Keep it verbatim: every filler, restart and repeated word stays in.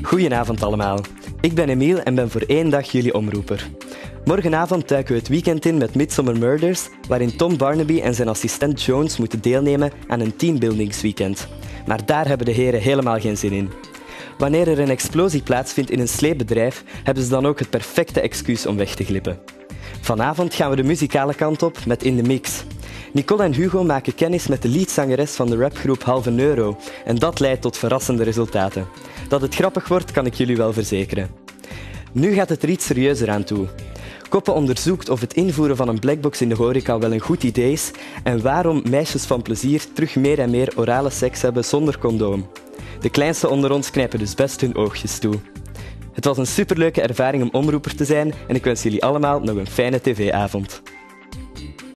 Goedenavond allemaal. Ik ben Emiel en ben voor één dag jullie omroeper. Morgenavond duiken we het weekend in met Midsomer Murders, waarin Tom Barnaby en zijn assistent Jones moeten deelnemen aan een teambuildingsweekend. Maar daar hebben de heren helemaal geen zin in. Wanneer er een explosie plaatsvindt in een sleepbedrijf, hebben ze dan ook het perfecte excuus om weg te glippen. Vanavond gaan we de muzikale kant op met In The Mix. Nicole en Hugo maken kennis met de leadzangeres van de rapgroep Halve Euro en dat leidt tot verrassende resultaten. Dat het grappig wordt, kan ik jullie wel verzekeren. Nu gaat het er iets serieuzer aan toe. Koppen onderzoekt of het invoeren van een blackbox in de horeca wel een goed idee is en waarom meisjes van plezier terug meer en meer orale seks hebben zonder condoom. De kleinste onder ons knijpen dus best hun oogjes toe. Het was een superleuke ervaring om omroeper te zijn en ik wens jullie allemaal nog een fijne tv-avond.